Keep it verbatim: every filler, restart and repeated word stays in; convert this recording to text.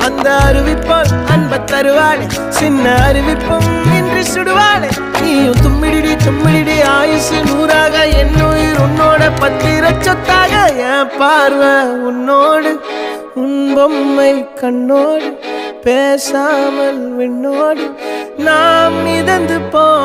அந்த அருவிப்போல் அன்ப தருவாளே சின்ன அருவிப்பும் இன்றி சுடுவாளே நீயும் தும்மிடி தும்மிடி ஆயுசு நூறாக என்னுயிர் உன்னோட பத்திர சொத்தாக என் பார்வை உன்னோடு உன் பொம்மை கண்ணோடு பேசாமல் விண்ணோடு நாம் மிதந்து போ